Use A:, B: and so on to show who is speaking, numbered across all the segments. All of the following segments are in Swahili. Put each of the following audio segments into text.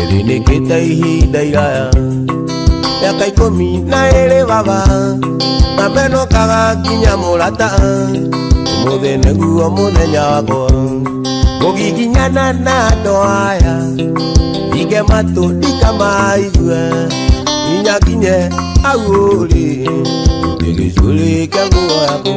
A: Nĩrĩnĩkĩte ihinda iraya mĩaka 12 baba na meno kagakinya mũrata ũmũthĩ nĩguo mũthenya wakwa gũgiginyana na andũ aya ige matũ ndikamaigua inyakinye hau ũrĩ gĩcũrĩ kĩa nguo yaku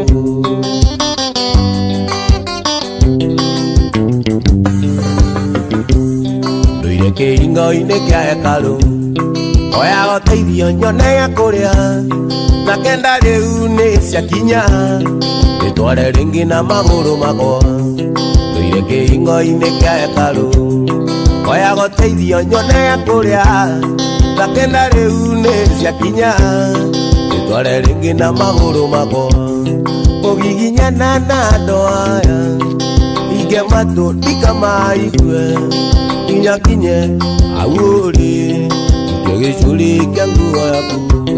A: ndũire kĩhingo-inĩ kĩa hekarũ oya gũteithio nyone ya kũrĩa na kenda rĩu nĩ ciakinya ndĩtware rĩngĩ na magũrũ makwa ndũire kĩhingo-inĩ kĩa hekarũ oya gũteithio nyone ya kũrĩa na kenda rĩu nĩ ciakinya ndĩtware rĩngĩ na magũrũ makwa kũgiginyana na andũ aya ige matũ ndikamaigue inyakinye hau ũrĩ gĩcũrĩ kĩa nguo yaku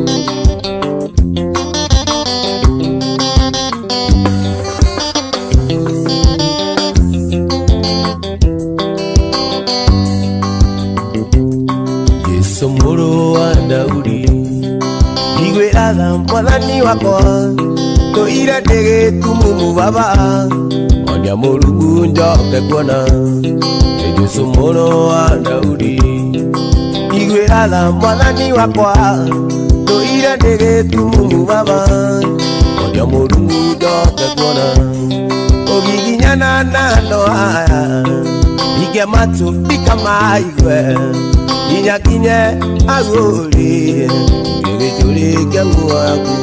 A: Jesũ mũrũ wa Daudi igwĩra tha mwathani wakwa tũire ndĩ gĩtumumu baba onia Mũrungu njoke kuona Jesũ mũrũ wa Daudi igwĩra tha mwathani wakwa tũire ndĩ gĩtumumu baba onia Mũrungu njoke kuona kũgiginyana na andũ aya ige matũ ndikamaigue inyakinye hau ũrĩ gĩcũrĩ kĩa nguo yaku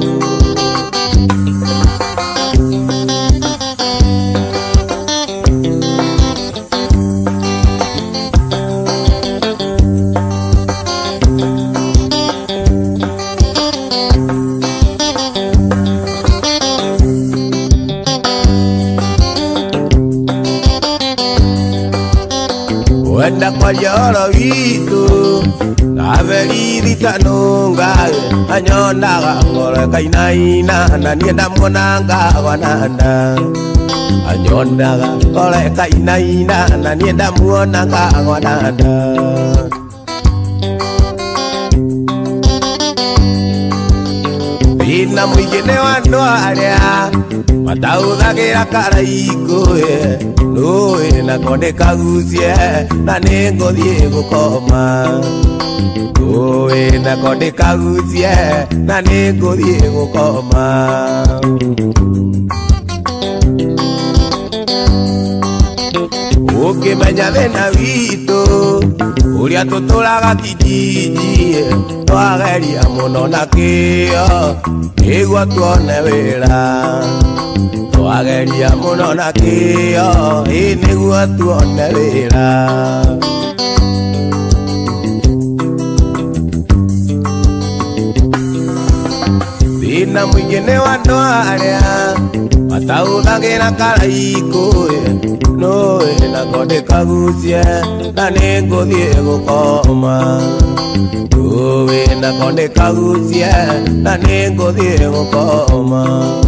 A: wenda kwa joro witũ naveririkano anyonaga ngoro kainaina na niĩ ndamuonanga wananda anyonaga ngoro kainaina na niĩ ndamuonanga wananda wĩna mũingĩ nĩ wa andũ arĩa matahũthagĩra karaikũ nũĩ nako ndĩkagucie na nĩ ngũthiĩ gũkoma nũĩ nako ndĩkagucie na nĩ ngũthiĩ gũkoma ũkĩmenya thĩna witũ ũrĩa tũtũraga kijiji twageria mũno na kĩo nĩguo tuone wĩra twageria mũno na kĩo nĩguo tuone wĩra thĩna mũingĩ nĩ wa andũ arĩa matahũthagĩra karaikũ nũĩ nako ndĩkagucie na nĩ ngũthiĩ gũkoma nũĩ nako ndĩkagucie na nĩ ngũthiĩ gũkoma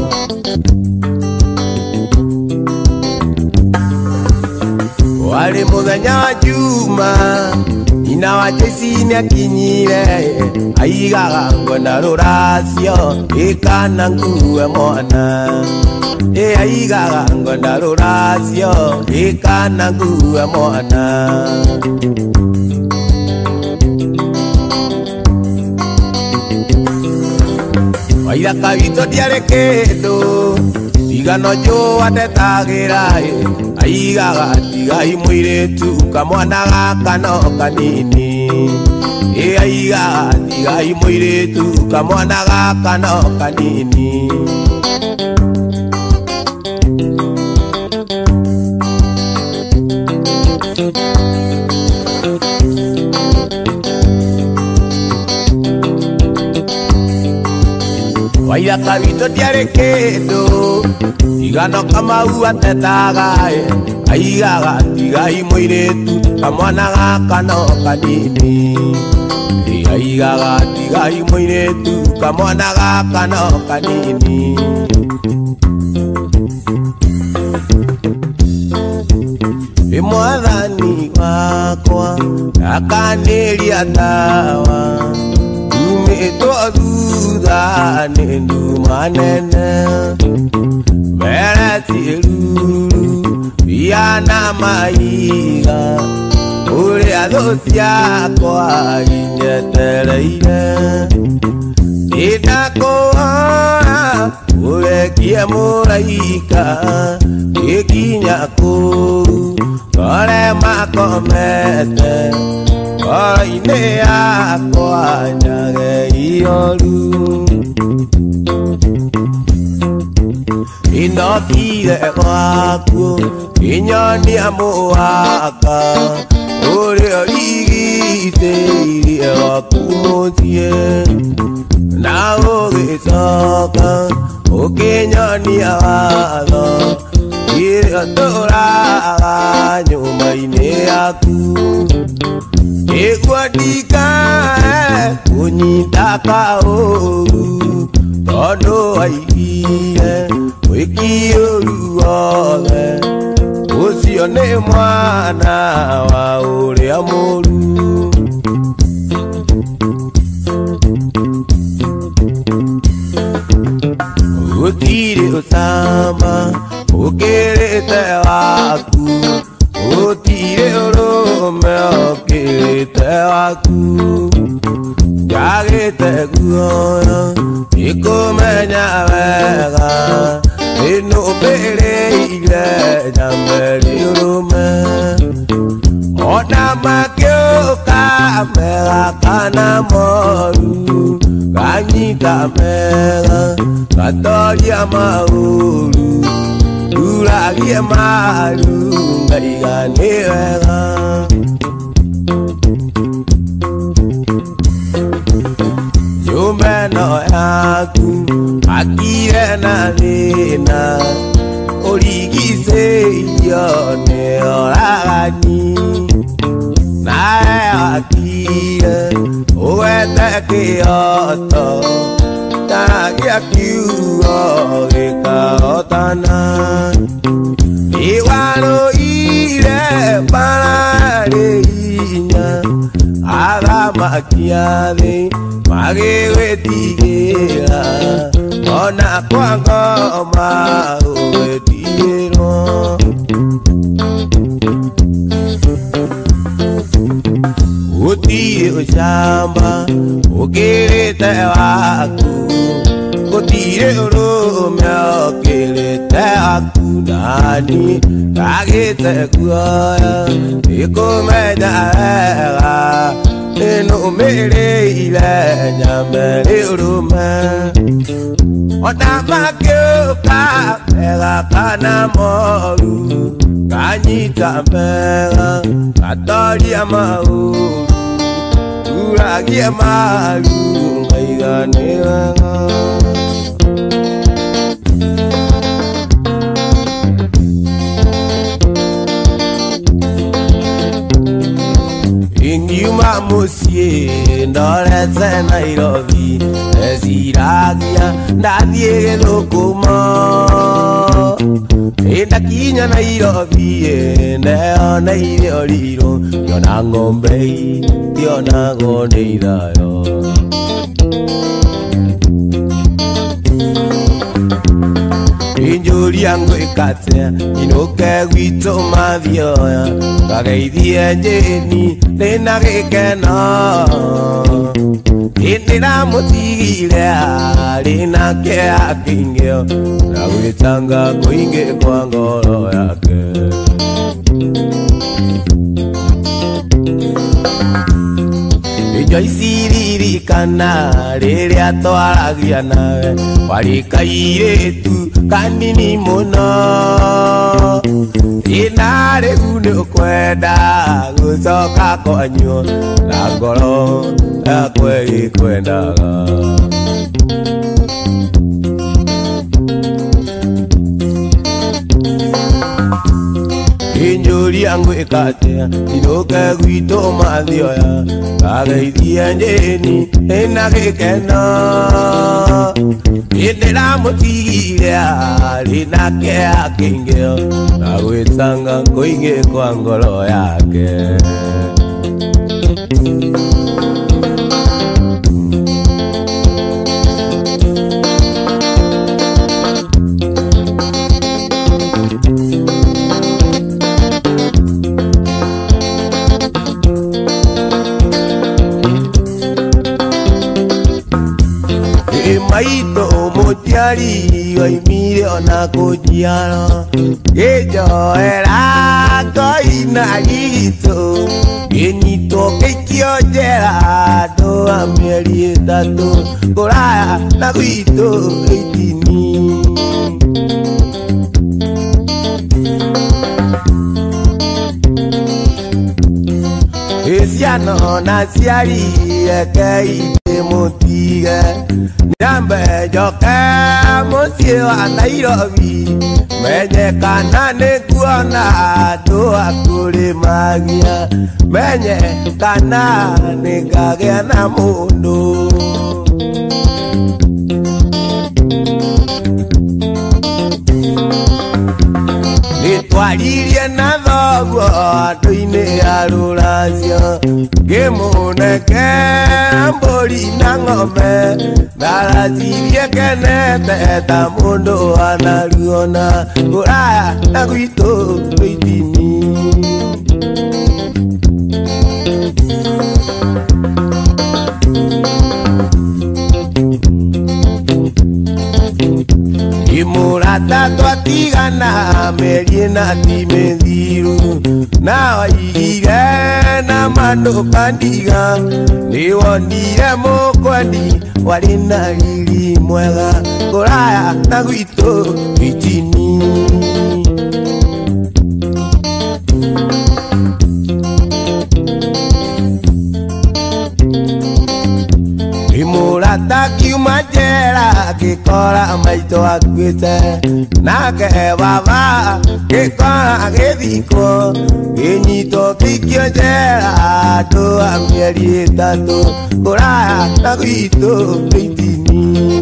A: warĩ mũthenya wa juma nyina wa Jesi nĩakinyire aigaga ngwenda rũracio ĩkana ngue mwana aigaga ngwenda rũracio ĩkana ngue mwana waithaka witũ ndiarĩ kĩndũ tigano njũa ndetagĩra aigaga tigai mũirĩtu kamwana gaka no kanini aigaga tigai mũirĩtu kamwana gaka no kanini waithaka witũ ndiarĩ kĩndũ tigano Kamau atetaga aigaga tigai mũirĩtu kamwana gaka no kanini aigaga tigai mũirĩtu kamwana gaka no kanini mwathani wakwa akaniria tawa umetwo thutha nĩ nduma nene mbere tiruru biana maiga ũrĩa thũ ciakwa inyetereire ndakũhoya ũrekie mũraika gĩkinya kũu ngore makomete ngoro-inĩ yakwa nyage ihoru inokire gwaku inyonia mũhaka ũrĩa ũrigitĩirie gwaku mũciĩ na ũgĩcoka ũkĩnyonia watho iria tũraga nyũmba-inĩ yaku nĩguo ndikae kũnyita kaũru tondũ waigire wĩki ũru wothe ũcio nĩ mwana wa ũrĩa mũru gũtirĩ ũcamba ũkĩrĩte waku gũtirĩ ũrũme ũkĩrĩte waku njagĩte guoya nĩkũmenya wega nĩnũmbĩrĩire nyamberi ũrũme ona makĩũka mega kana moru ganyita mega gatoria maũru nduragie maru ngaiga nĩ wega nyũmba ĩno yaku akire na thĩna ũrigicĩirio nĩ oragani nawe akire ũgwete kĩoto taragia kiugo gĩkahotana nĩwarũire mbararĩ hinya athamaki a thĩ magĩgwĩtigĩra ona kwa ngoma ũgĩtigĩrwo gũtirĩ ũcamba ũkĩrĩte waku gũtirĩ ũrũme ũkĩrĩte waku nani ndagĩte guoya nĩkũmenya wega nĩnũmĩrĩire nyamberi ũrũme ona makĩũka mega kana moru ganyita mega gatoria maũru nduragie maru ngaiga nĩ wega ingiuma mũciĩ ndorete Nairobi ndeciragia ndathiĩ Gĩthũkũmo ndakinya Nairobi ndeyona irio rirũ ndiona ng'ombe ndionagwo nĩ ithayo injũria ngwĩka atĩa inũke gwitũ mathioya ngageithie njĩni ndĩna gĩkeno ndĩramũtigire arĩ nake akĩingĩo na gwĩtanga kũingĩ kwa ngoro yake ijoiciririkana rĩrĩa twaragia nawe warĩ kairĩtu kanini mũno ĩna rĩu nĩũkwenda gũcoka kwanyu na ngoro yakwa ĩkwendaga injũria ngwĩka atĩa inũke gwitũ mathioya ngageithie njĩni ĩna gĩkeno Indira mutigire rinake akingeo na gwitanga kuingi kwa ngoro yake. Maito motiari waimire ona kujiana Gejo era koina gito Genito kekio jera doa mieri tatu Koraya na guito eitini Esiano na siari ekei motiga Nyambe joke mosio a Nairobi Menye kana nekuona doa kuri magia Menye kana nikagea na mundu Nitwaririe na thoguo andu-ini a ruracio Ngimuneke mburi na ng'ombe Ndaracirie kenete ta mundu anaruona Kuraya na gwitu itini Imurata twatigana meri na timethiru Na waigire na mandu kandiga Niwonire mukwendi wari na riri mwega Kuraya na gwitu itini Imurata kiuma njera gikora maito akuite Nake baba gikora githiko Ginyito gikio njera andu a mieri itatu Kuraya na gwitu itini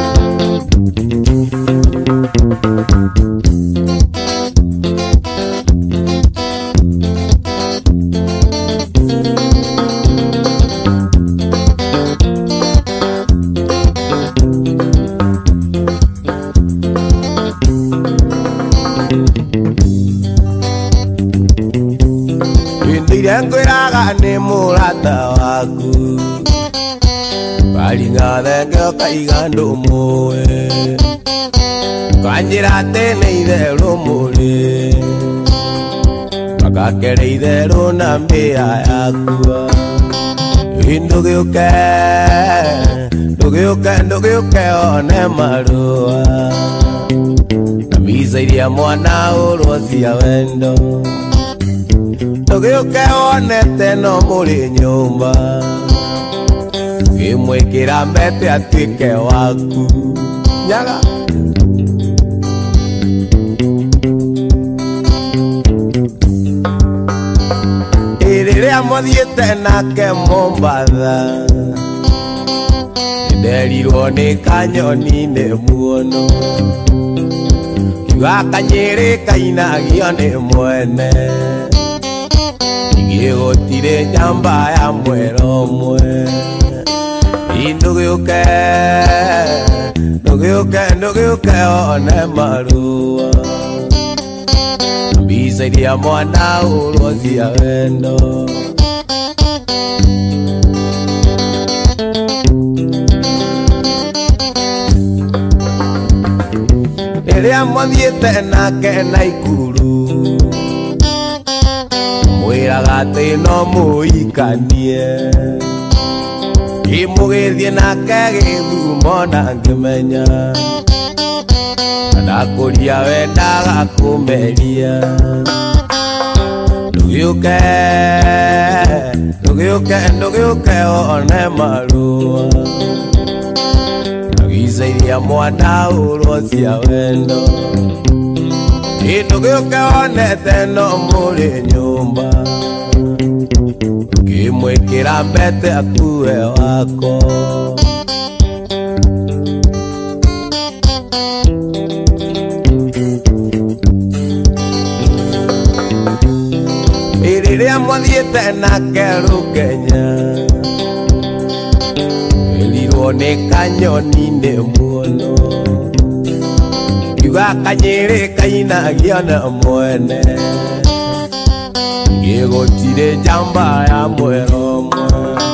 A: Ngwiraga ni murata waku Baringa thenge kaiga ndumwe Kanjira tene itherũ muri Makakere itherũ na mbia yakua Ndugiuke one marua Na mbica iria mwana ũrwo cia wendo Ndugiuke onete no muri nyumba Ngimwikira mbete atuike waku Nyaga Iriria muthiite nake Mombatha Nderirwo ni kanyoni ni muono Kiuga kanyiri kainagio ni mwene Gutire njamba ya mwero mwe Ndugiuke one marua Mbica iria mwana ũrwo cia wendo Rĩrĩa muthiĩte nake Naikuru Mwĩraga atĩ no mũikanie Ngĩmũgĩthiĩ nake Gĩthumo na ngĩmenya Ndakũria wendaga kũmeria Ndugiuke one marua Mbica iria mwana ũrwo cia wendo Ndugiuke onete no muri nyumba Ukimwikira mbete akue wako mothiĩte nake Rũkenya erirwo nĩ kanyoni nĩ muono kiuga Kanyĩrĩ kainagio na mwene gĩgũtirĩ njamba ya mwera ũmwe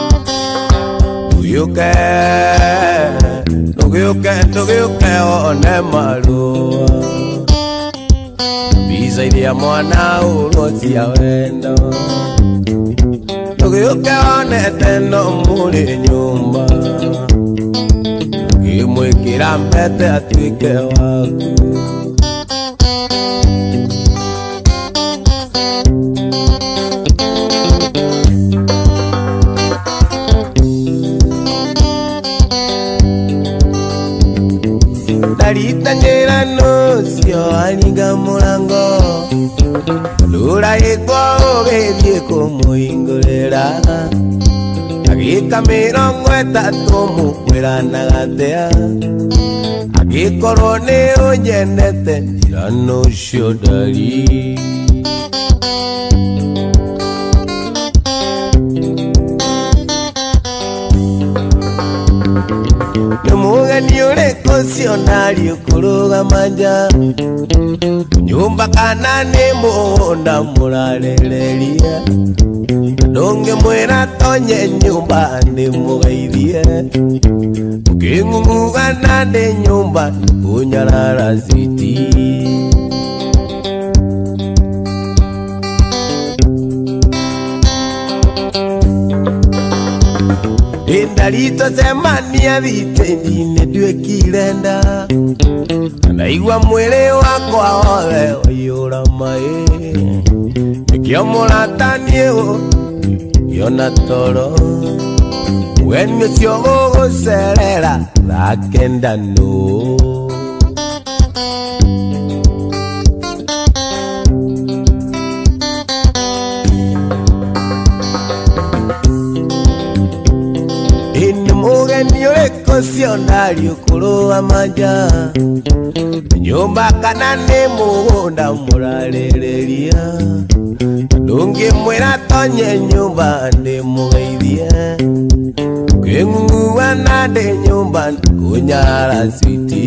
A: ndũgĩũke one marũa mbica iria mwana ũrwo cia wendo ndũgĩũke one teno mũrĩ nyũmba ngĩmwĩkĩra mbete atuĩke waku Ndaritanyĩra nũcio aringa mũrango ndũragĩkwo ũgĩthiĩ kũmũhingũrĩra agĩka 30 mũkwĩranaga atĩa angĩkorwo nĩ ũnyenete ira nũcio ndari mũgeni ũrĩkũ cionari ũkũrũgama nja nyũmba kana nĩ mũgũnda mũrarereria ndũngĩmwĩra tonye nyũmba ndĩmũgeithie ũkĩng'ung'ugana ndĩ nyũmba kũnyarara citi Indarito semania thitĩni nduĩkire nda naigua mwĩrĩ wakwa wothe ũiyũra maĩ nĩkĩo mũrata niĩ ngĩona toro weni ũcio gũgũcerera thake ndanũ mũgeni ũrĩkũ cionari ũkũrũgama nja nyũmba kana nĩ mũgũnda mũrarĩrĩria ndũngĩmwĩra tonye nyũmba ndĩmũgeithie ũkĩng'ung'uana ndĩ nyũmba kũnyarara citi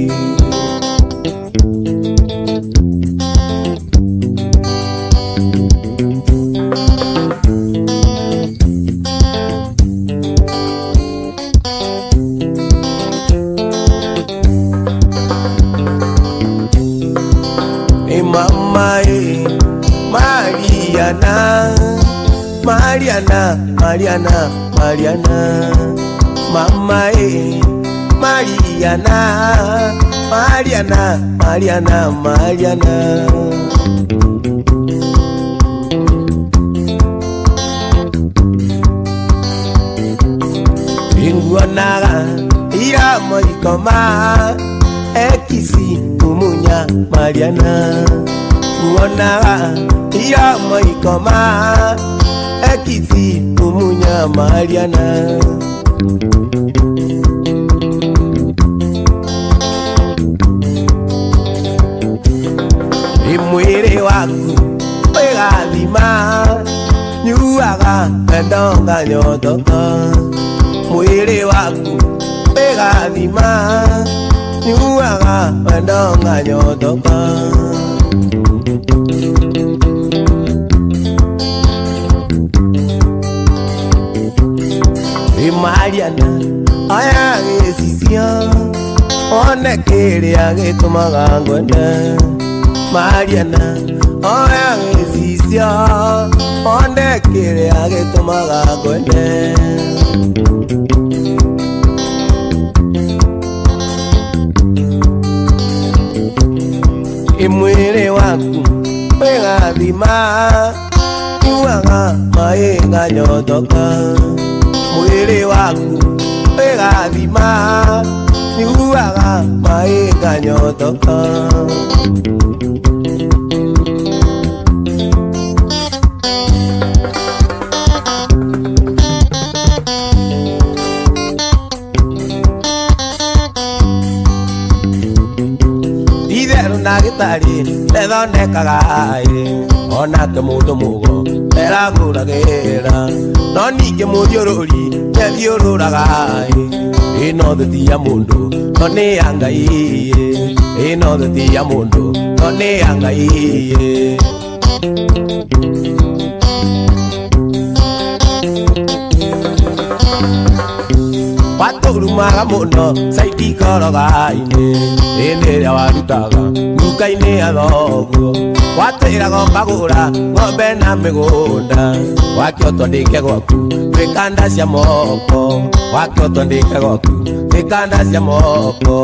A: Mariana mama Mariana Inguanaga ira moikoma ekisi umunya Mariana Guanaga ira moikoma ekisi umunya Mariana Imwĩrĩ waku wĩgathima nyuaga endonga nyotoka mwĩrĩ waku wĩgathima nyuaga endonga nyotoka Mariana aya gĩcicio one kĩrĩa gĩtũmaga ngwende Mariana aya gĩcicio one kĩrĩa gĩtũmaga ngwende Imwĩrĩ waku wĩgathima nyuaga maĩ nganyotoka mwĩrĩ waku wĩgathima nyuaga maĩ nganyotoka itherũ na gĩtarĩ ndethondekaga onake mũndũ mũgo eragũragĩra no ningĩ mũthiũrũri nĩathiũrũraga ĩno thĩ ti ya mũndũ no nĩ ya Ngai ĩno thĩ ti ya mũndũ no nĩ ya Ngai watũrumaga mũno saidi koroga-inĩ hĩndĩ ĩrĩa warutaga nduka-inĩ ya thoguo watwĩraga ũkagũra ng'ombe na mĩgũnda wakĩo twandĩke gwaku twĩkanda cia moko wakĩo twandĩke gwaku twĩkanda cia moko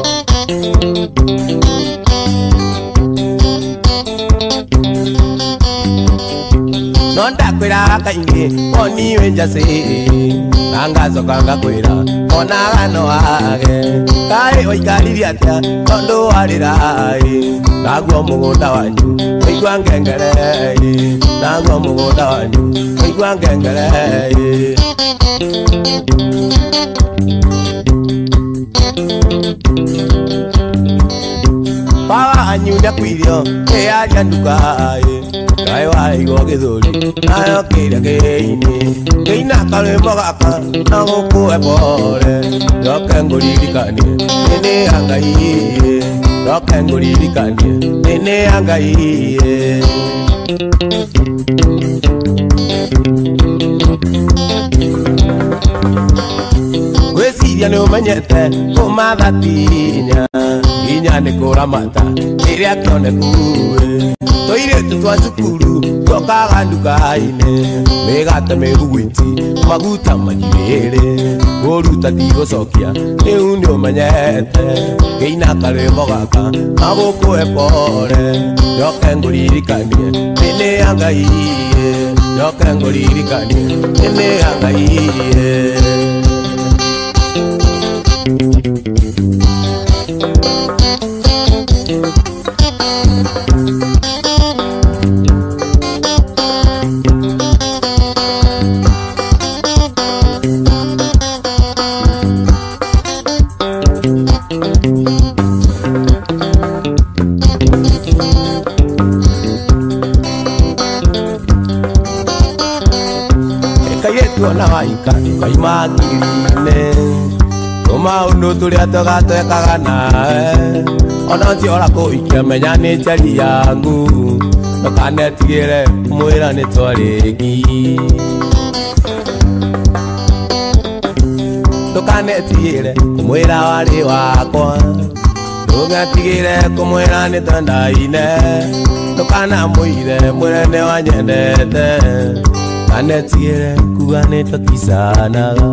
A: no ndakwĩraga kaingĩ o niĩ njacĩ na ngacoka ngakwĩra onaga no wage kaĩ ũikarire atĩa tondũ warĩra naguo mũgũnda wanyu ũigua ngengere naguo mũgũnda wanyu ũigua ngengere wanyu nĩakwirio ĩyaria nduka kaĩ waigwo gĩthũri nayo kĩrĩa kĩinĩ kĩina karwĩmbo gaka na gũkũhe pore njoke ngũririkanie nĩ ya Ngai njoke ngũririkanie nĩ ya Ngai gwĩciria nĩũmenyete kũmatha tinya hinya nĩ kũramata rĩrĩa kĩoneku tũirĩtu twa cukuru twokaga nduka-inĩ mĩgate mĩguguiti maguta maigĩrĩ gũruta ti gũcokia rĩu nĩũmenyete kĩina karwĩmbo gaka na gũkũhe pore njoke ngũririkanie nĩ ya Ngai njoke ngũririkanie nĩ ya Ngai na waika kaimagirine maũndũ tũrĩa tũgatwekaga nawe ona ũciora kũikia menya nĩ njari yangu ndũkanetigĩre mwĩra nĩ twarĩki ndũkanetigĩre mwĩra warĩ wakwa ndũgatigĩre kũmwĩra nĩ twendaine ndũkanamwĩre mwĩre nĩ wanyendete ndũkanetigĩre kuga nĩ tũkicanaga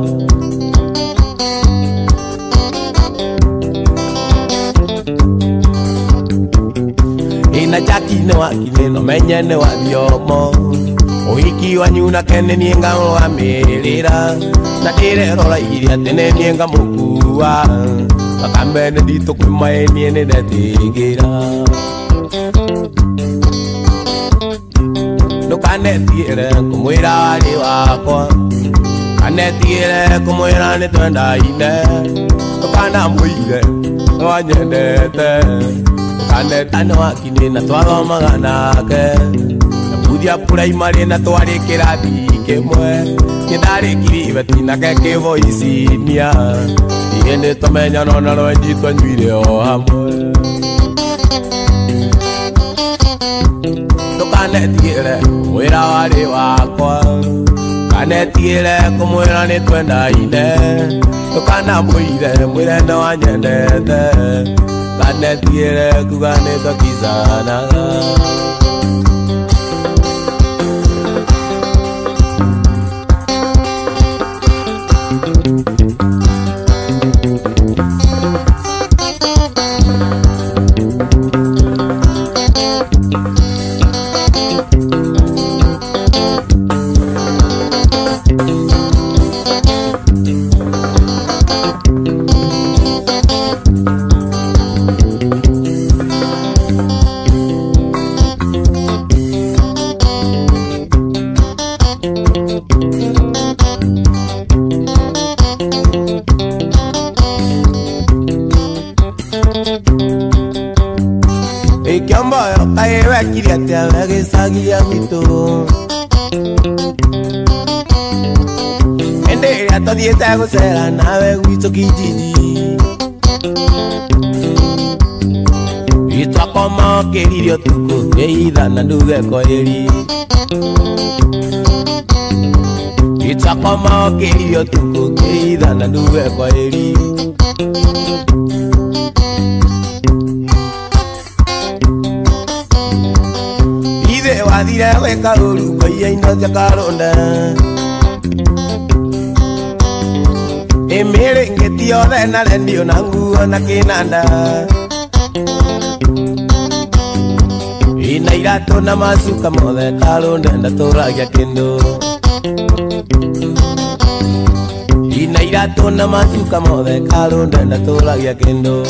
A: ina jaki ne wakine no menye ne wadiomo uhiki wanyu na kene nienga wamirira na dire rola iria tene nienga mukua akambe ne dito kumae niene netingira no kanetiere kumwira wali wakwa kanetiere kumwira ne twendaine no kana muire no wanyendete kanetano wakine na twagomaga nake na budia primary na twari kirathi kimwe nĩndarĩkirie ibeti nake kĩvoicinia niĩ nĩtũmenya nona rwenji twanyuire o hamwe ndũkanetigĩre wĩra warĩ wakwa kanetigĩre kũmwĩra nĩ twendaine ndũkanamwĩre mwĩre nĩ wanyendete kanetigĩre kuga nĩ tũkicanaga Ikiambayo kaiwe kiriatia wegisagia gitu Riria tuthiete gucera nawe gwitu kijiji Itwakoma kiririo tuku Geithana nduge koiri Itwakoma kiririo tuku Geithana nduge koiri Ithe wathire gwika uru koiya-ino cia Karunda Imirĩngĩti yothe na rendio na nguo na kĩnanda Ina iratũ na macuka mothe Karunda ndatũragia kĩndũ Ina iratũ na macuka mothe Karunda ndatũragia kĩndũ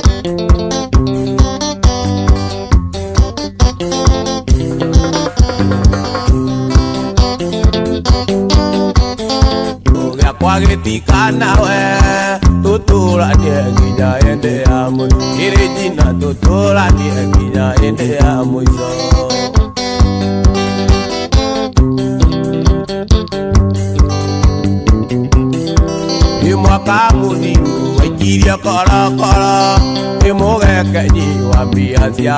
A: Gĩtika nawe tũtũranie nginya hĩndĩ ya mũico Regina tũtũranie nginya hĩndĩ ya mũico Mwaka mũthiru waikirie korokoro Mũgekenyi wa mbia cia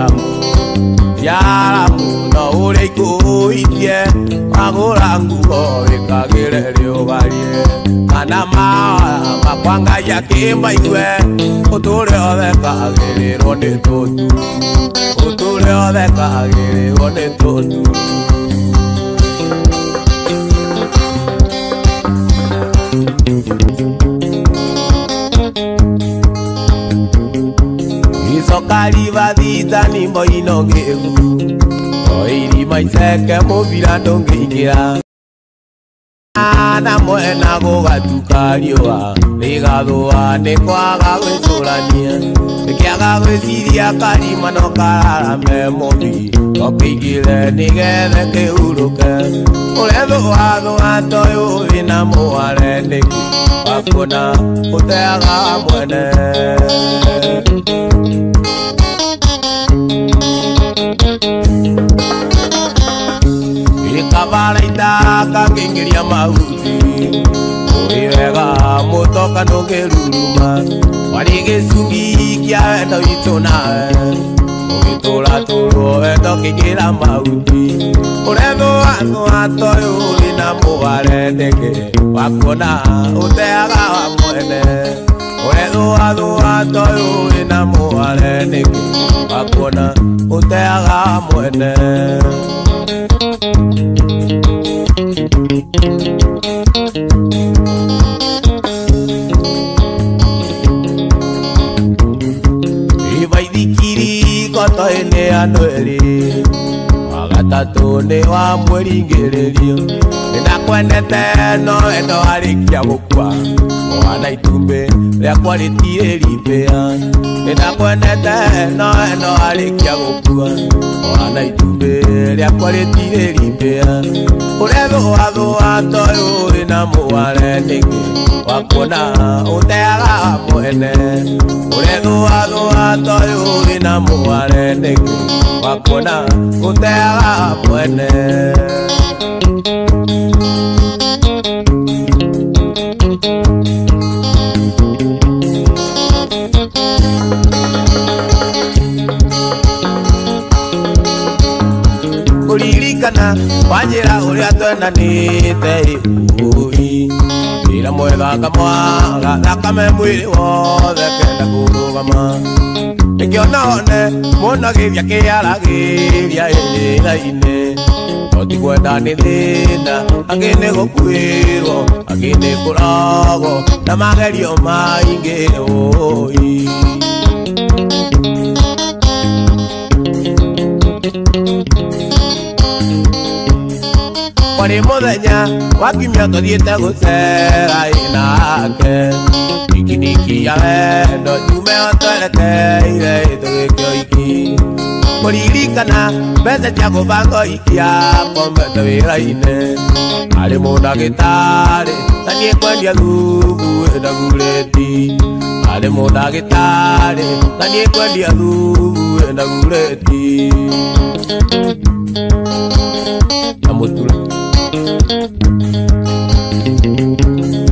A: aramu no ũrĩa ikũitie Wagũra nguo wĩkagĩre rĩũgarie Kana makwangaia kĩmaigue Ũtũre othe kagĩrĩrwo nĩ tũtu Ũtũre othe kagĩrĩrwo nĩ tũtu Icoka rivathita nimbo inogĩgu Irima iceke mũbira ndũngĩingĩra Na mwena gũgatuka riũa Rĩgathũa nĩ kwaga gwĩcũrania Rĩkĩaga gwĩciria karima no kararame mũbi Gokĩingĩre nĩgethe kĩhurũke Ũrethũathũa toyũ wĩna mũware nĩki Wakuona ũteaga mwene Kavalaita kakĩingĩria mahuti Ũrĩ wega mũtoka ndũngĩruruma Warĩ gĩcungi kĩa wendo witũ nawe Ũgĩtũratũrwo wendo kĩingĩra mahuti Ũrethũathũa toyũ wĩna mũware nĩkĩ Wakuona ũteaga wa mwene Ũrethũathũa toyũ wĩna mũware nĩkĩ Wakuona ũteaga wa mwene Ivaithikiri koto-inĩ ya Noeli Wagatatũ nĩ wa mweri ngĩrĩrio Nĩndakwendete no wendo warĩkia gũkua Mwana itumbĩ rĩakwa rĩtirĩrimbĩa Nĩndakwendete no wendo warĩkia gũkua Mwana itumbĩ rĩakwa rĩtirĩrimbĩa Ũrethũathũa toyũ wĩna mũware nĩkĩ Wakuona ũteaga mwene Ũrethũathũa toyũ wĩna mũware nĩkĩ Wakuona ũteaga mwene Kũririkana wanjĩra ũrĩa twendanĩte Ui Wĩra mwega ngamwaga thakame mwĩrĩ wothe kenda kũrũgama Nĩkĩo none mũnagĩria kĩaragĩria ĩrĩra-inĩ Oti kwenda nĩ thĩna angĩ nĩ gũkuĩrwo angĩ nĩ kũragwo na magerio maingĩ Ui Kwarĩ mũthenya wa kiumia tũthiĩte gũcera nake Ikiniki ya wendo njume twerekeire tũgĩkio iki Kũririkana mbeca cia gũbanga ikia kombete wĩra-inĩ Arĩ mũndagĩtarĩ na niĩ kwendia thubu ndagurĩti Arĩ mũndagĩtarĩ na niĩ kwendia thubu ndagurĩti Na mũtura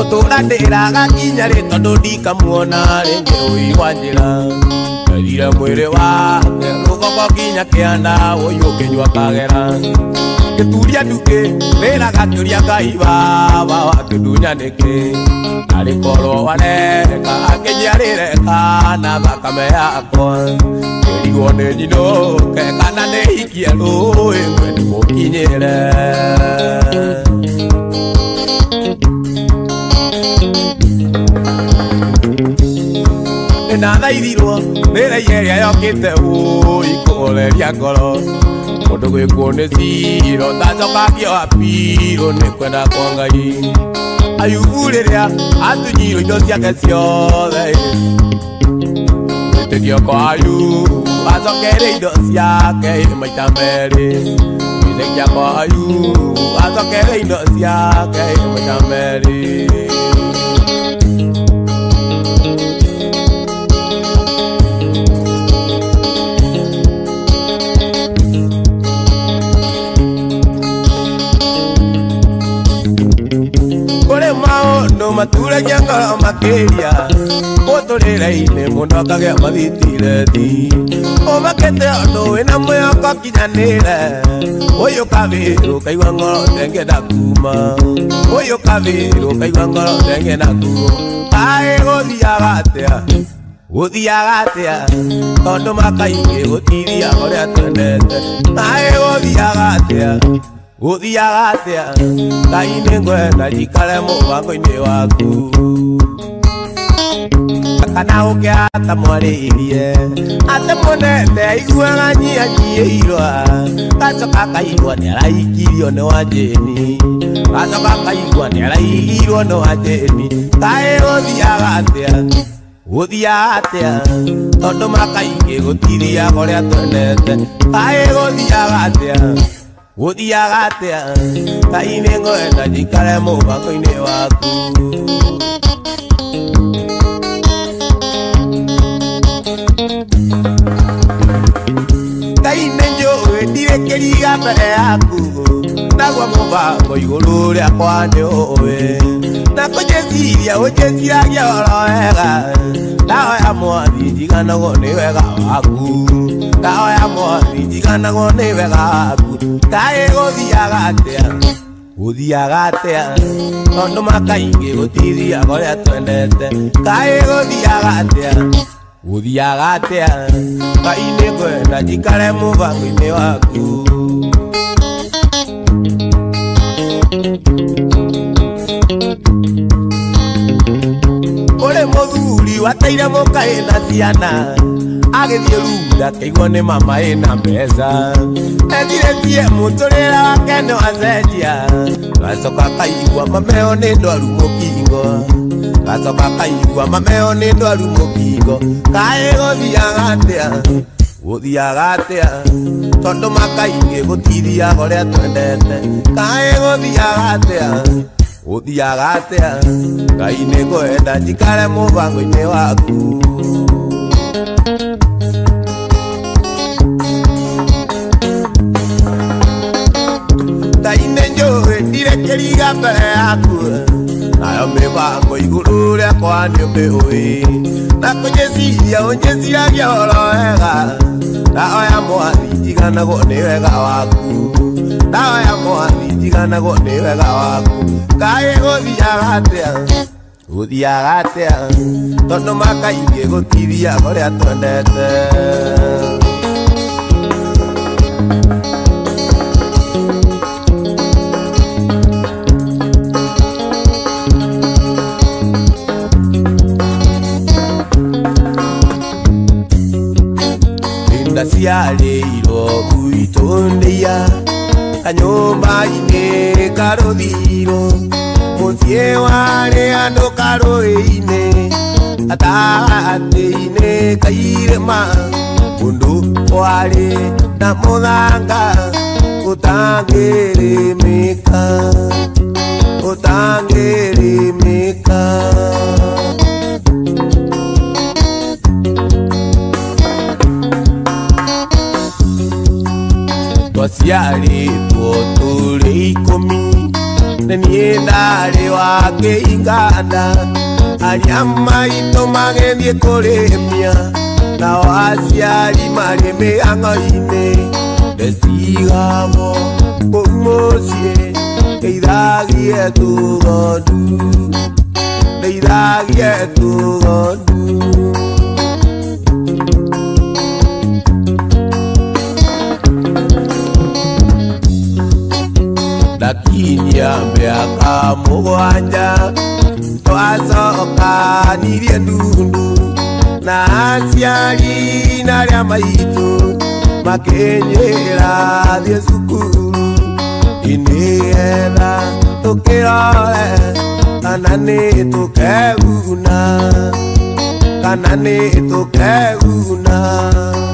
A: Turatira gakinya ri tondu ndikamuona ringi uigwa njira Erire mwiri wake rugoko kinya kianda uyu kinyua kagera Gituria nduki rira gakiria Ngai baba wakidunya niki Arikorwo wareka akinyarireka na thakame yakwa Kirigwo ni nyinuke kana ni hikie rui mwe nimukinyire Nathaithirwo nĩ raia ĩrĩa yokĩte ikureria ngoro mũndũ gwĩkwo nĩ ciro tacokagio apirwo nĩ kwenda kwa Ngai Ayubu rĩrĩa atunyirwo indo ciake ciothe wĩtĩkio kwa Ayubu acokeire indo ciake maita merĩ wĩtĩkia kwa Ayubu acokeire indo ciake maita merĩ Maturagia ngoro makiria Uturire-ini mundu akagĩa mathitirethi Umakĩte ũndũ wĩna mwĩhoko kinyanĩre Ũyũ kabiru kaigua ngoro ndengĩenda kuma Ũyũ kabiru kaigua ngoro ndengĩenda kuma Kaĩ gũthiaga atĩa Gũthiaga atĩa Tondũ makaingĩ gũtithia ũrĩa twendete Kaĩ gũthiaga atĩa Gũthiaga atĩa Ngai nĩ ngwenda njikare mũbango-inĩ waku Kana ũkĩhata mwarĩrie Atĩ mũnete aiguaga nyianyiĩirwo Gacoka kaigua nĩaraikirio nĩ Wanjĩni Gacoka kaigua nĩaraihirwo nĩ Wanjĩni Kaĩ gũthiaga atĩa Gũthiaga atĩa Tondũ makaingĩ gũtithia ũrĩa twendete Kaĩ gũthiaga atĩa Gũthiaga atĩa Ngai nĩ ngwenda njikare mũbango-inĩ waku Ngai nĩ njũĩ ndirĩ kĩriga mbere yaku Naguo mũbango igũrũ rĩakwa nĩũĩ Na kũnjĩciria ũnjĩciragia oro wega Ndahoya Mwathi njiganagwo nĩ wega waku Ndahoya Mwathi njiganagwo nĩ wega waku Kaĩ gũthiaga atĩa Gũthiaga atĩa Tondũ makaingĩ gũtithia ũrĩa twendete Kaĩ gũthiaga atĩa Gũthiaga atĩa Ngai nĩ ngwenda njikare mũbango-inĩ waku Ũrĩ mũthuri wateire mũkaĩ na ciana Agĩthiĩ runda kĩiguo nĩ mama ĩna mbeca Ethirĩtie mũtũrĩre wake nĩ wacenjia Gacoka kaigua mameo nĩ ndwaru mũkingo Gacoka kaigua mameo nĩ ndwaru mũkingo Kaĩ gũthiaga atĩa Gũthiaga atĩa Tondũ makaingĩ gũtithia ũrĩa twendete Kaĩ gũthiaga atĩa Gũthiaga atĩa Ngai nĩ ngwenda njikare mũbango-inĩ waku Ngai nĩ njũĩ ndirĩ kĩriga mbere yaku Nayo mĩbango igũrũ rĩakwa nĩũmĩũĩ Na kũnjĩciria ũnjĩciragia oro wega Ndahoya Mwathi njiganagwo nĩ wega waku Ndahoya Mwathi njiganagwo nĩ wega waku Kaĩ gũthiaga atĩa Gũthiaga atĩa Tondũ makaingĩ gũtithia ũrĩa twendete Ciarĩirwo gwitũ ndĩia Kanyũmba-inĩ karũthirwo Mũciĩ warĩ andũ karũĩ-inĩ Gatagatĩ-inĩ ka irĩma Mũndũ warĩ na mũthanga Ũtangĩrĩmĩka Ũtangĩrĩmĩka Twaciarĩtwo tũrĩ 10 Nendari wake inganda Anyama ito magendie koremia Na wasiari mareme angaine Desigamo Kumosie Eidagie tu godu Eidagie tu godu Lakini ambeaka mugwanja Twasoka nirie ndundu Na aciari naria maitu Makenyera thie cukuru Inigetha tukirore Kana ni tukeguna Kana ni tukeguna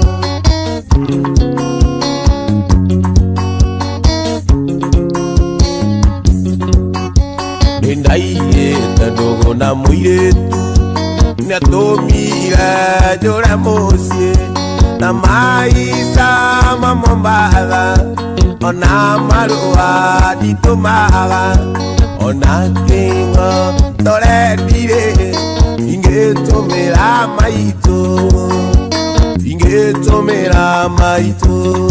A: Nindaiite ndogo na muiretu Niatumire njure mucie Na maisha mamombatha Ona marua nditumaga Ona kingo torendire Ingitumira maitu Ingitumira maitu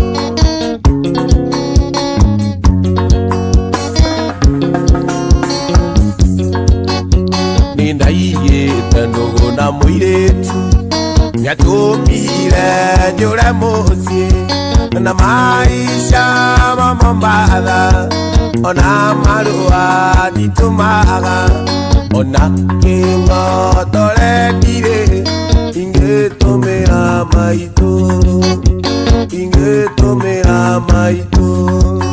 A: Nindaiite ndogo na muiretu Niatumire njure mucie Na maisha mamombatha Ona marua nditumaga Ona kingo torendire Ingitumira maitu Ingitumira maitu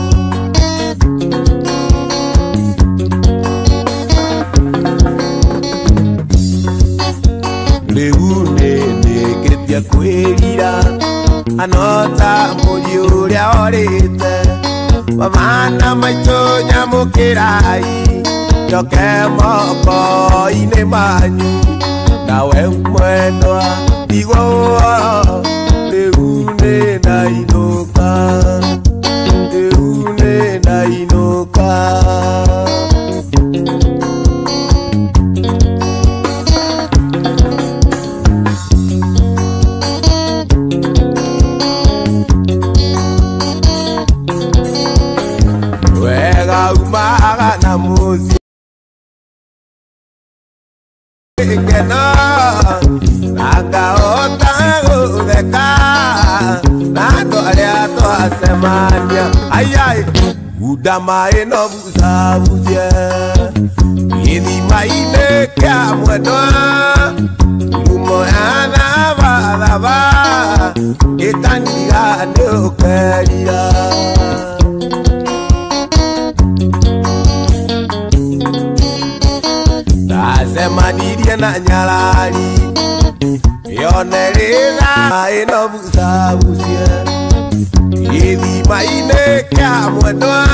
A: Kwirira anota muri uria orite Wamana maito nyamukirai Joke moko ine manyu Nawe mwendwa Digo Leune na inuka Leune na inuka Umaga na muzi Kena Nanga otango deka Nando aliato asemania Ayay Udama eno buza buzie Ini maine kia mwenwa Umoyana vadava Itaniga neokeria Semanirie na nyarari Yonerina ino buza buzie Ithi maine kia mwendwa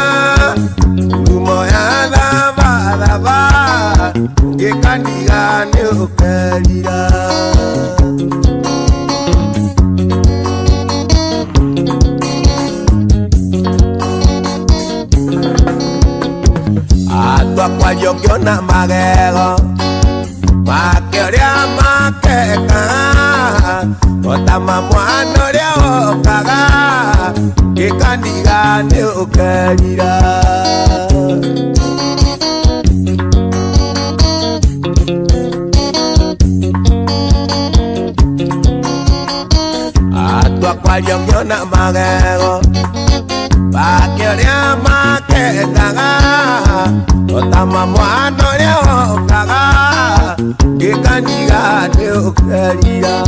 A: Umoyana vadava Ngikaniga niukerira Atwa kwa yokyo na magego Makeria makeka Otama mwana ria okaga Gikandiga ni ukerira Atwa kwa yokyo na magego Makeria makeka Otama mwana ria okaga Gikandiga ni ukerira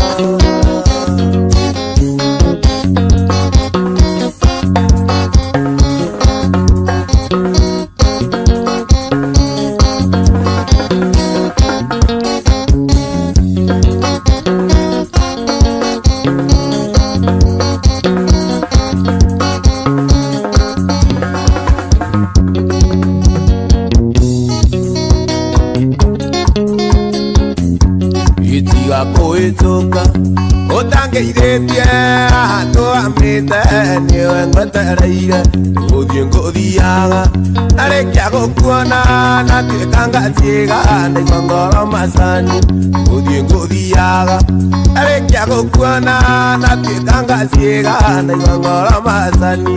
A: kuituka utangeithĩtie tũamĩte nĩwe ngwetereire gũthiĩ ngũthiaga narĩkia gũkuona na tuĩka ngaciĩga ndaigua ngoro macani gũthiĩ ngũthiaga narĩkia gũkuona na tuĩka ngaciĩga ndaigua ngoro macani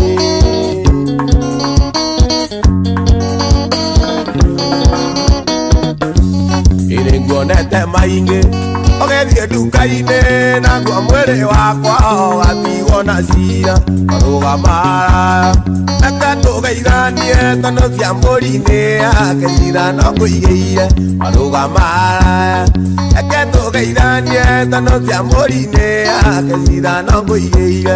A: nguonete maingĩ ũgĩthiĩ nduka-inĩ naguo mwĩrĩ wakwa ũgatigwo na cira marũgamara reke tũgeithanie tondũ cia mbũri-inĩ yake cira no ngũigĩire marũgamara reke tũgeithanie tondũ cia mbũri-inĩ yake cira no ngũigĩire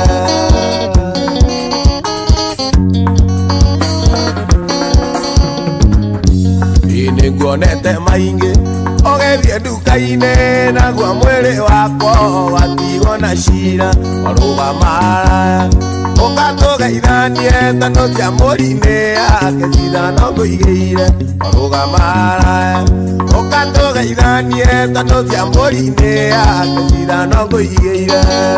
A: nguonete maingĩ ũgĩthiĩ nduka-inĩ naguo mwĩrĩ wakwa ũgatigwo na cira marũgamara ũgatũgeithanie tondũ cia mbũri-inĩ yake cira no ngũigĩire marũgamara ũgatũgeithanie tondũ cia mbũri-inĩ yake cira no ngũigĩire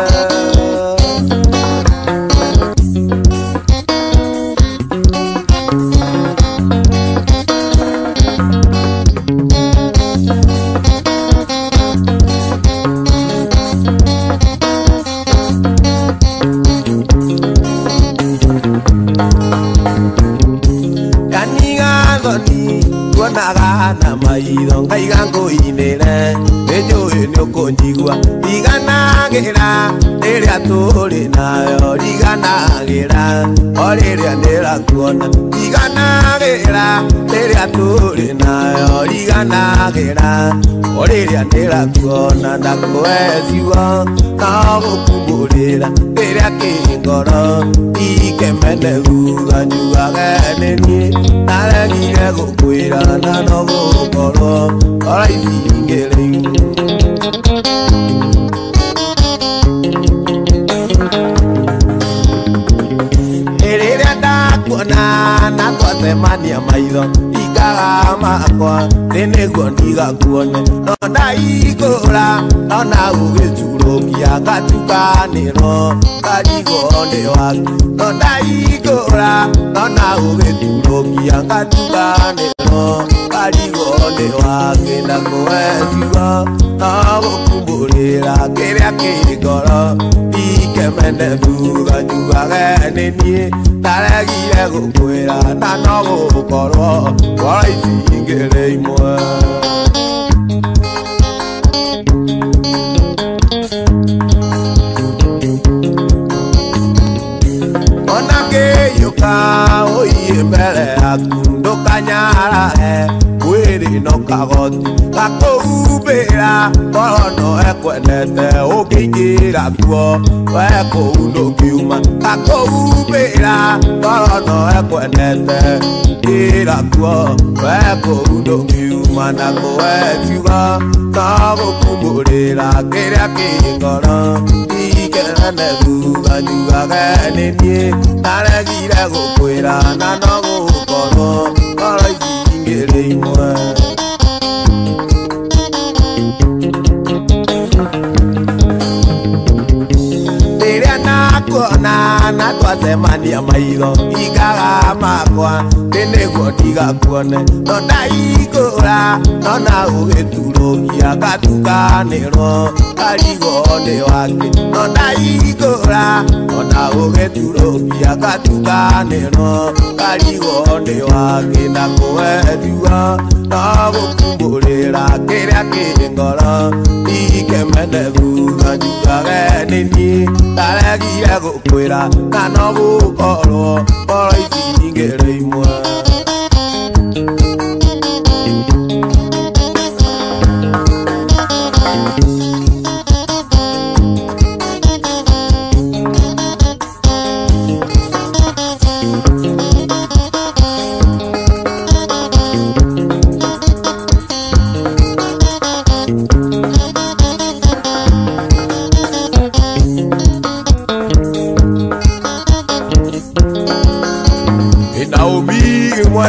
A: na maitho ngaiga ngũinĩre nĩnjũĩ nĩũkũnjigua riganagĩra rĩrĩa tũrĩ nayo riganagĩra o rĩrĩa ndĩrakuona riganagĩra rĩrĩa tũrĩ nayo riganagĩra o rĩrĩa ndĩrakuona ndakũhe ciugo no gũkumbũrĩra rĩrĩa kĩngoro ikemeneru nganjugage nĩ niĩ naregire gũkwĩra na no gũkorwo oraici ngĩrĩu rĩrĩa ndakuona na twacemania maitho ikaga makwa thĩ nĩguo ndigakuone no ndaihingũra ona ũgĩturũkia ngatukanĩrwo ngarigwo nĩ waku no ndaihingũra ona ũgĩturũkia ngatukanĩrwo ngarigwo nĩ waku ndakũhe ciugo no gũkumbũrĩra kĩrĩa kĩ ngoro ikemene thutha njugage nĩ niĩ ndaregire gũkwĩra na no gũkorwo oraici ngĩrĩ imwe ona ngĩiyũka ũiĩ mbere yaku ndũkanyarahe mwĩrĩ no kagoti gakũhumbĩra ngoro no ekwendete ũngĩingĩra kuo we kũu ndũngiuma gakũhumbĩra ngoro no ekwendete ingĩra kuo we kũu ndũngiuma na kũhe ciugo no gũkumbũrĩra kĩrĩa kĩ ngoro ikenene thutha njugage nĩ niĩ ndaregire gũkwĩra na no gũkorwo ngoro ici ngĩrĩ imwe rĩrĩa nakuona na twacemania maitho ikaga makwa thĩ nĩguo ndigakuone no ndaihingũra ona ũgĩturũkia ngatukanĩrwo ngarigwo nĩ wake no ndaihingũra ona ũgĩturũkia ngatukanĩrwo ngarigwo nĩ wake na kũhe ciugo no gũkumbũrĩra kĩrĩa kĩ ngoro ikemene thutha njugage nĩ niĩ ndaregire gũkwĩra na no gũkorwo ngoro ici ngĩrĩ imwe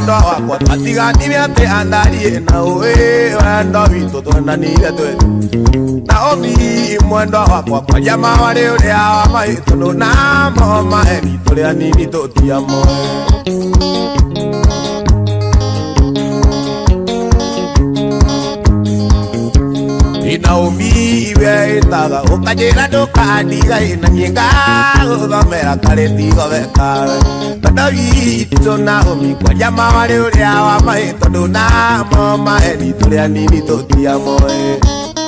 A: mwendo wakwa twatiganire ati andarie na uwi wendo witũ twendanire twetu Naomi mwendo wakwa kwaria mawari uria wa mahĩtũ ndũnamo maheni tũrĩa nini tũtiamoe Naomi iwe itaga ukajira ndũkandiga na niĩ ngagũthomera karĩtigo wekawe Daudi to Naomi kwaria mawari uria wa mahĩtũ ndũnamo maheni tũrĩa nini tũtiamoe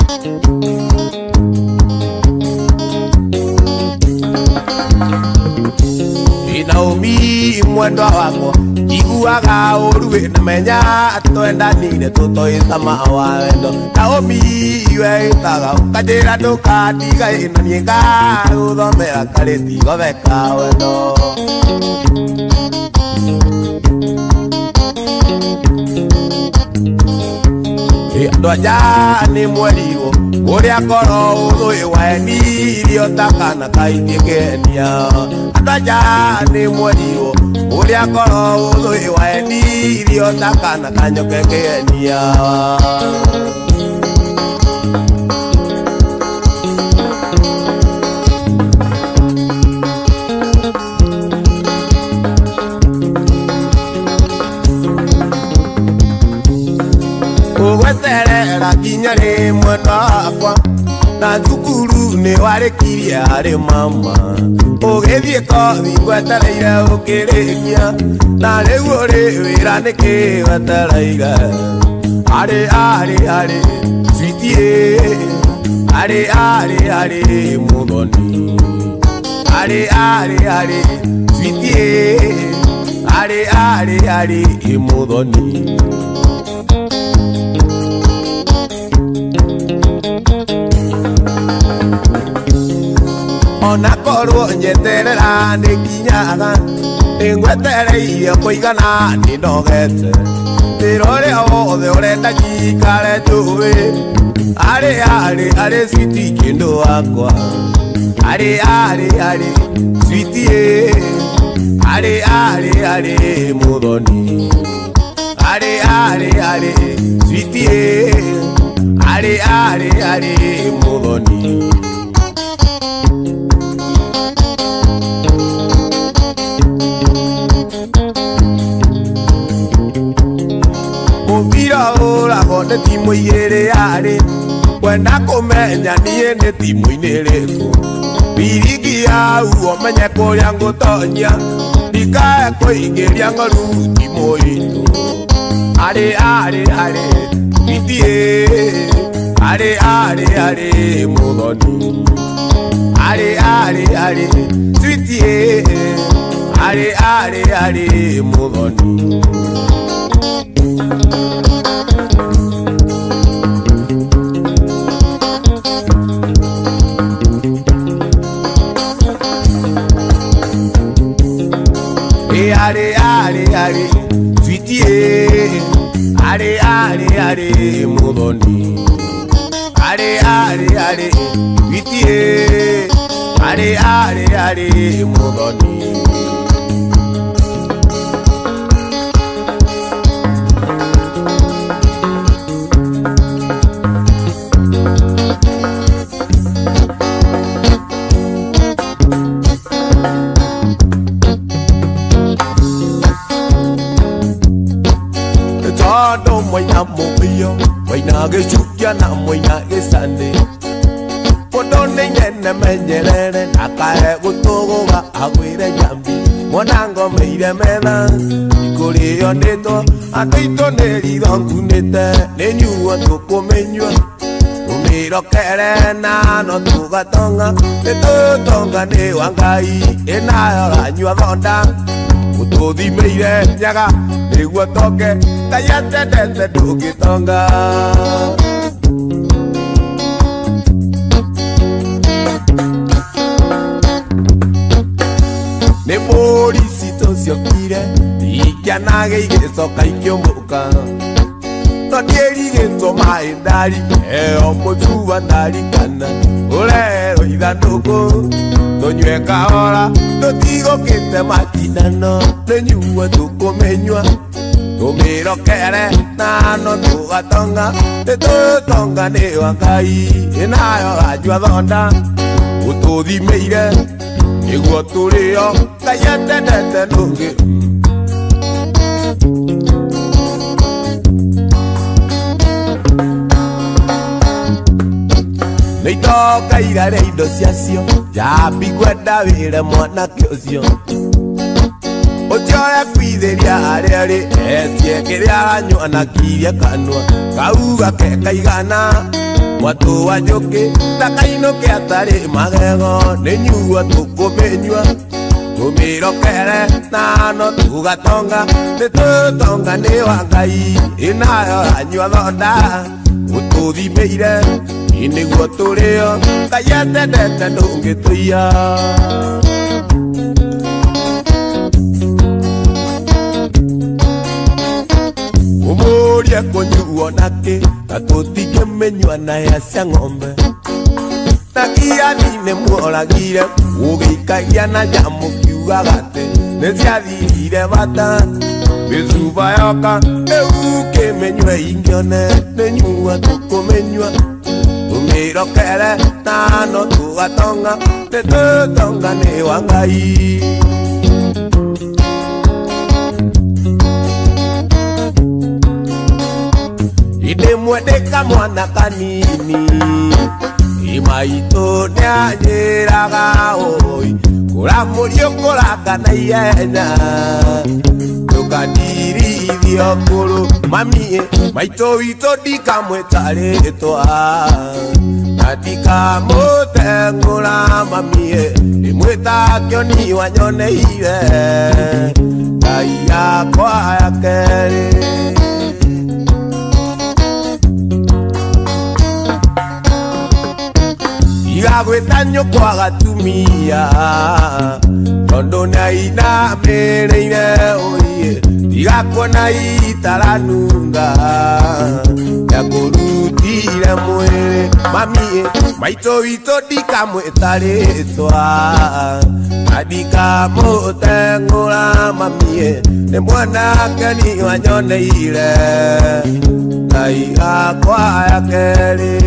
A: Naomi mwendo wakwa iguaga ũru na menya twendanire tũtoĩcama wa wendo Naomi iwe itaga ũkanjĩra ndũkandiga na niĩ ngagũthomera karĩtigo weka wendo Andũ anja nĩ mwerirwo ũrĩa ngoro ũthũĩ weni irio takana kaingĩ kenia Andũ anja nĩ mwerirwo ũrĩa ngoro ũthũĩ weni irio takana kanyoke kenia Ũgweterera kinya rĩ mwendo wakwa na thukuru nĩ warĩkirie harĩ mama ũgĩthiĩ kothi ngwetereire ũkĩrĩkia na rĩu ũrĩ wĩra nĩkĩ wetereire arĩ sweetie arĩ mũthoni arĩ sweetie arĩ mũthoni Ona korwo njeterera nĩkinyaga nĩngwetereire kũigana nĩndogete wĩra ũrĩa wothe ũrenda njikare njũĩ arĩ sweetie kĩndũ wakwa arĩ sweetie arĩ mũthoni arĩ sweetie arĩ mũthoni Mũbira ũragwo nĩ timũ igĩrĩ yarĩ kwenda kũmenya niĩ nĩ timũ-inĩ ĩrĩkũ Biringi yau ũmenye kũrĩa ngũtonya ndikae kũingĩria ng'oru timũ itũ arĩ sweetie arĩ mũthoni arĩ sweetie arĩ mũthoni Arĩ sweetie arĩ mũthoni arĩ sweetie arĩ mũthoni Moina moyo, moina gechukia na moina gesande. Podone nyene menyerere, nakae gutogoga agwire jambi. Monango meire mena, ikuri yoneto, atoito neriro ngunete, nenyuo tukumenyua. Umiro kerena no tugatonga, netutonga ne wangai, enayo anyua thonda. Utothi meire nyaga, niguo toke. Tayatete ndũngĩtonga nĩ mũrici tũciokire ikĩanage igĩcoka ikĩũmbũka no ndierigĩtwo maĩ ndari eo mũtuba ndarikana ũrero ithandũkũ tũnyue kahora tũtigũkĩte matindano nĩ nyuo tũkũmenyua tumirokere nano tugatonga tutonga ni wangai inayo ajwa thonda ututhimeire niguo turio kayetendete nungi Neitoka igare indo ciacio jambi kwenda wire mwanake ucio Ojoya kwithiria aria ri etie kiria aranyua na kiria kanua kauga ke kaigana mwatu wa njuki ndakainuke atari magego ninyua tukumenyua tumirokere nano tugatonga nitutonga ni wangai inayo anyua thonda ututhimeire iniguo turio kayetendete ndungituia umurie kunyuo nake na tutingemenyua na ya cia ng'ombe nakia nine muoragire ugikagia na jamu kiugagate niciathirire bata bizuba yoka eukemenyue ingione nenyua tukumenyua tumirokere nano tugatonga nitutonga ni wangai idemwedeka mwana kanini imaitu nianyiraga oi kuramurio kuraka na ihenya tukandirithio kuru mamie maito wito ndikamwetaritwa na ndikamutengura mamie imwita kioni wanyoneire ngai yakwa ya keri igagwita nyukwa gatumia tondo naina mereire oye igakuona itaranunga yakurutire mwere mamie maito wito ndikamwetaritwa ndikamutengura mamie ni mwanake ni wanyoneire ngai yakwa ya keri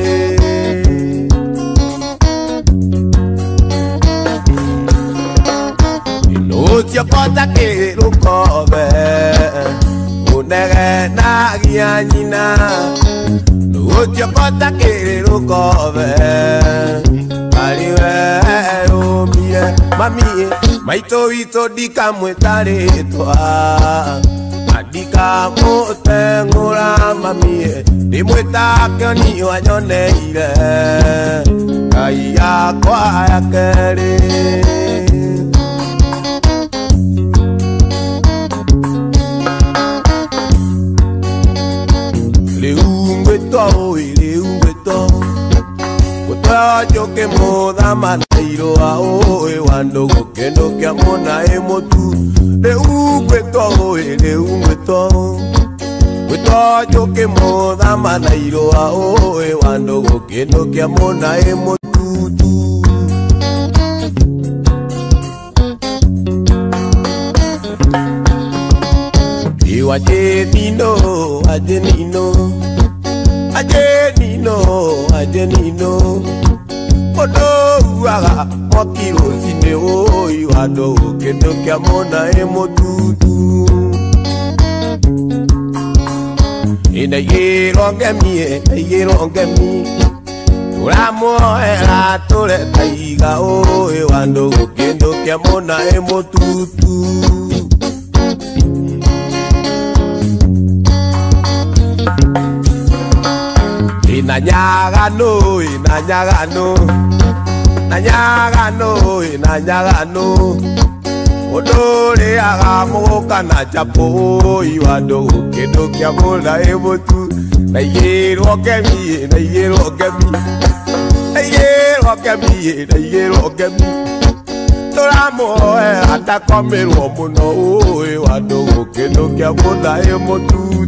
A: Utia kota kirukobe unege na gianyina Utia kota kirukobe aliwe umie mamie maito wito ndikamwetaritwa ndikamutengura mamie ndimwitake ni wanyoneire ngai yakwa ya keri Joke moda manairo a oe wando gokendo kia mona emotu le ugweto le ugweto Weto joke moda manairo a oe wando gokendo kia mona emotu Iwa jenino ajenino ajenino Odo uaga wakiro sine oi wado kendo kia mona emotutu Ina yirongemi Uramo era tole taiga oi wado kendo kia mona emotutu Nanyagano Odore aga moka na chapo iwado kendo kia mola emotu na yero kemi Toramo atakomero muno iwado kendo kia mola emotu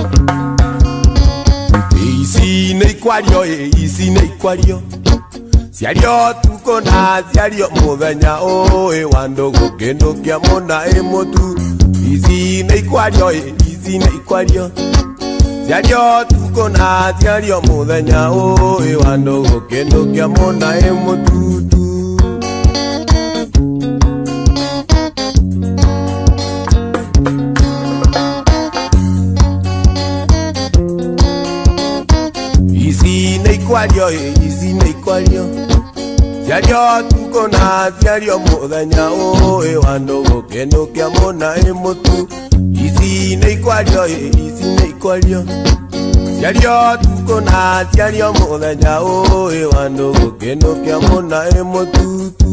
A: Isi nei kwario Ciario tuko na ciario muthenya oi wandogo kendo kia mona emotu ici nĩ ikwario ici nĩ ikwario ciario tuko na ciario muthenya oi wandogo kendo kia mona emotutu ici nĩ ikwario ciario tuko na ciario muthenya oi wandogo kendo kia mona emotu ici nĩ ikwario ciario tuko na ciario muthenya oi wandogo kendo kia mona emotutu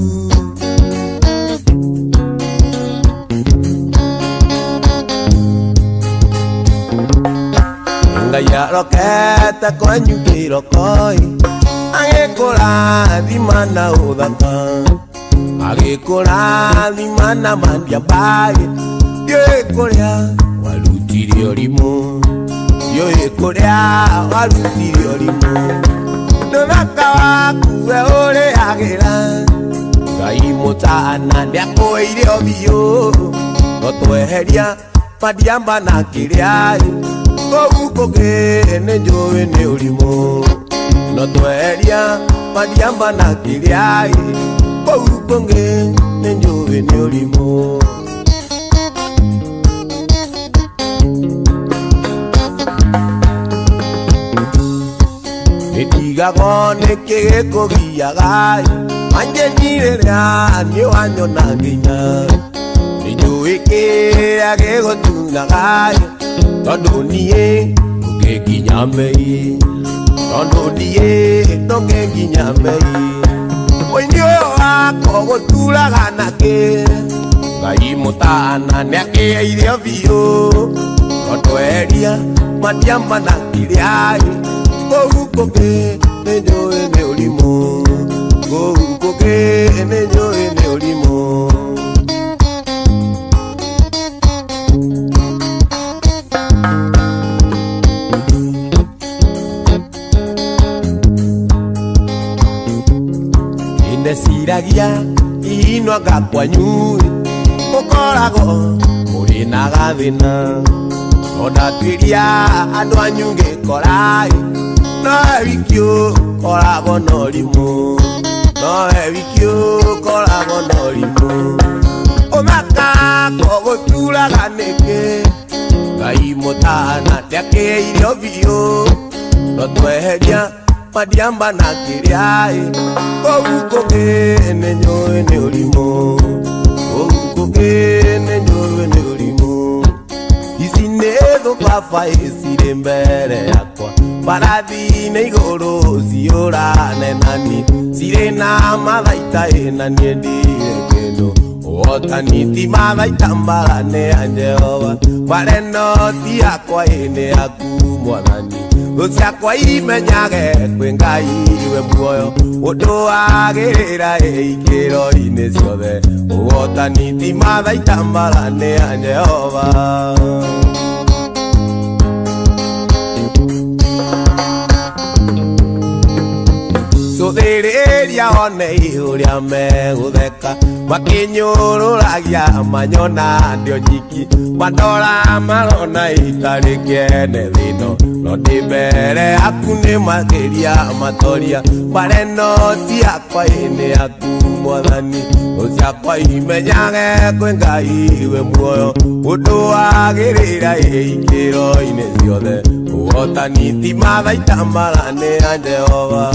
A: Ngaya roketa kwanyu kirokoi agikura thimana uthaka agikura thimana mandia mbai ndiũĩ kũrĩa warutire ũrimũ ndiũĩ kũrĩa warutire ũrimũ nũthaka waku we ũrĩagĩra Ngai mũtana ndĩakũheire o biũ no tweheria mandiamba na kĩrĩa kũu kũngĩ nĩ njũĩ nĩ ũrimũ no tweheria mandiamba na kĩrĩa kũu kũngĩ nĩ njũĩ nĩ ũrimũ nĩndigagwo nĩkĩ gĩkũgiaga manjenyirĩra nĩ wanyona nginya nĩnjũĩ kĩrĩa gĩgũtunaga tondũ niĩ ndũngĩnginya mbei tondũ niĩ ndũngĩnginya mbei mũini ũyũ wakwa gũturaga nakĩ Ngai mũtana nĩakĩheire o biũ no tweheria mandiamba na kĩrĩa kũu kũngĩ nĩ njũĩ nĩ ũrimũ kũu kũngĩ nĩ njũĩ nĩ ũrimũ Ndeciragia inua gakwanyu mũkoragwo mũrĩ na gathĩna no ndatuĩria andũ anyu ngĩkora no wiki ũkoragwo na ũrimũ no wiki ũkoragwo na ũrimũ ũmakakwo gũturaga nĩkĩ Ngai mũtana ndĩakĩheire o biũ no tweheria mandiamba na kĩrĩa kũu kũngĩ nĩ njũĩ nĩ ũrimũ kũu kũngĩ nĩ njũĩ nĩ ũrimũ ici nĩ thũbaba cirĩ mbere yakwa mbarathi nĩ igũrũ ciũranenani cirĩ na mathaita na niĩ ndirĩ kĩndũ ũhotani ti mathaita mbarane ya Jehova mbareno ti yakwa nĩ yaku Mwathani Uciakwa imenyage kwĩ Ngai we muoyo ũndũ wagĩrĩra ikĩro-inĩ ciothe ũhotani ti mathaita mbarane ya Jehova Cũthĩrĩria one ũrĩa megũtheka makĩnyũrũragia manyona ndĩo nyiki mandora marona itarĩ kĩene thĩno no ndĩ mbere yaku nĩ makĩria matoria mareno ti yakwa nĩ yaku Mwathani ũciakwa imenyage kwĩ Ngai we muoyo ũndũ wagĩrĩra ikĩro-inĩ ciothe ũhotani ti mathaita mbarane ya Jehova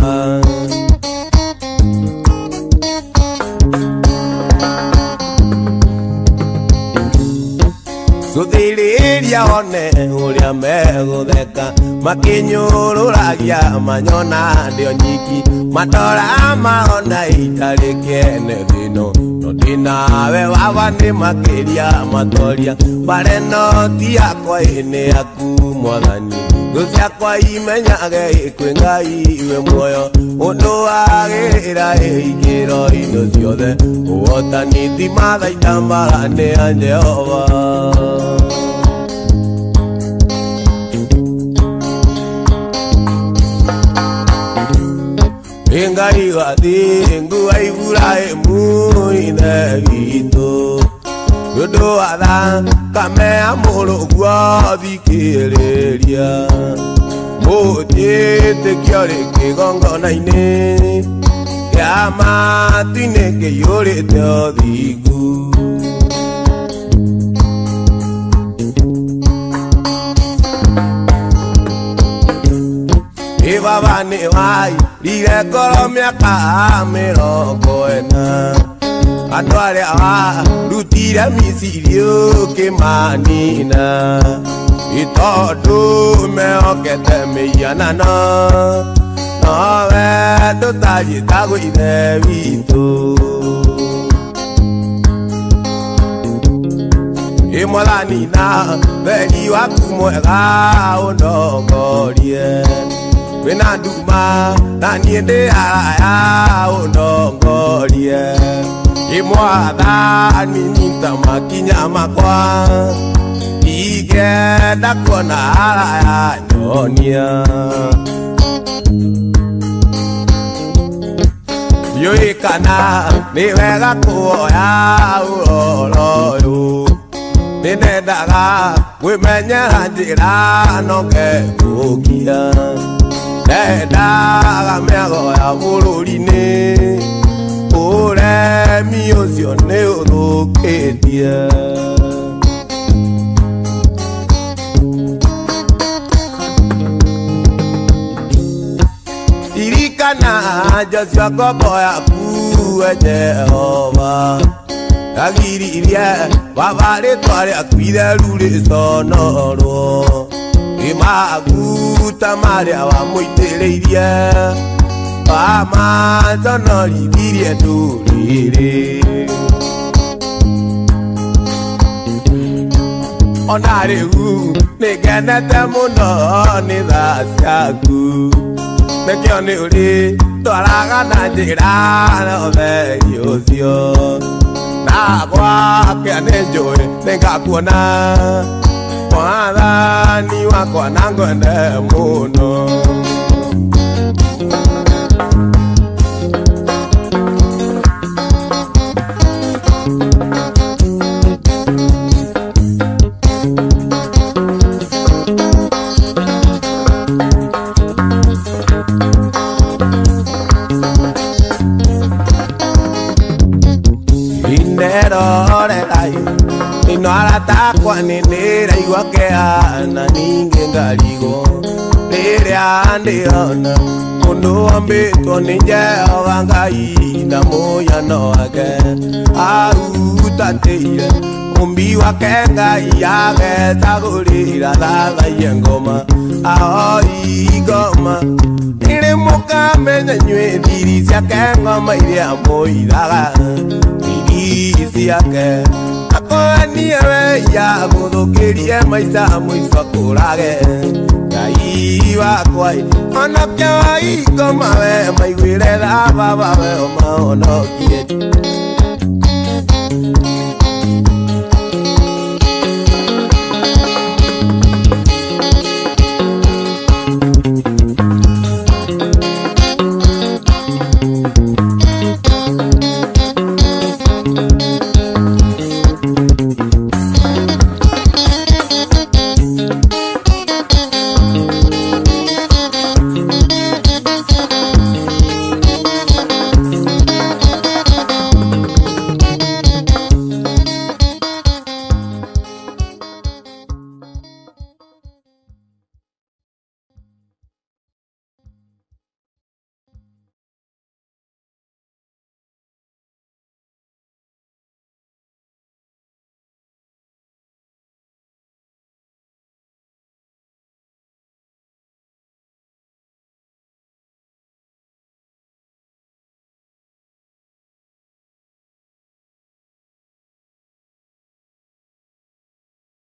A: Cũthĩrĩria one ũrĩa megũtheka makĩnyũrũragia manyona ndĩo nyiki mandora marona itarĩ kĩene thĩno no ndĩ nawe Baba nĩ makĩria matoria mbareno ti yakwa nĩ yaku Mwathani Uciakwa imenyage kwĩ Ngai we muoyo ũndũ wagĩrĩra ikĩro-inĩ ciothe ũhotani ti mathaita mbarane ya Jehova Engai gatingu aibura emuine gitu Yodo ada kame amoro gua dikeleria Moje te kiore ke gongo naine Ya matine ke yore te odigu Eva vane vai Dire Colombia camero coena Anduare a lutira misirio que manina Y todo me o que te me llana no ve total y cago y debito Y mola ni na veniva como era o no gorie Wena duma na niende ya o no gorie Imwa da ni ninta makinya makwa Ige da kona ya nyonia Yo ikana ni wega ko ya o lo Nene daga we menya njira no ke kukia Daga me ago ya bururine Ore mi osione odokedia Irikana jasya koboya kuwe Jehova Agiriria babare tware akwire rure sonoro Imaguta maria wa muitereirie Ama sonori dirie durire Onaregu negenete muno ni thasiaku Nekione uri twaraga na njira no theri ucio Na gwake nenjoe nengakuona Mwathani wakwa nangwende muno No arata kwa nera igwakea na ninge ngarigo Nere andirona Mundu ambito ninje awangai na moya no age Autateire Umbi wake ngai yage Tagurira dada yengoma Ahoi goma Nire muka menya nywe Dirisi yake ngoma ire amoidaga Dirisi yake Akoani ewe ya mudokerie maisa muiswa kurage Ngai wakwai Onoke wa iko mawe Maigwire da baba we oma onokie